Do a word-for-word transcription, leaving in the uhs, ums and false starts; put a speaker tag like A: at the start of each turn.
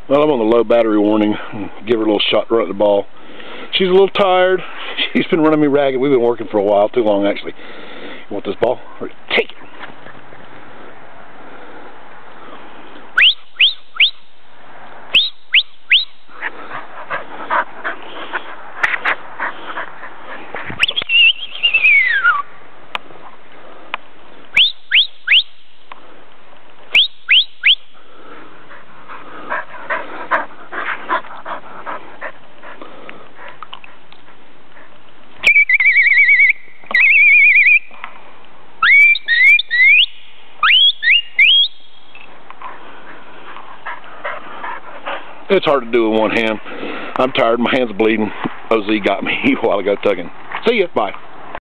A: Well, I'm on the low battery warning. Give her a little shot right at the ball. She's a little tired. She's been running me ragged. We've been working for a while, too long actually. You want this ball? Take it. It's hard to do with one hand. I'm tired. My hand's bleeding. O Z got me a while ago tugging. See ya. Bye.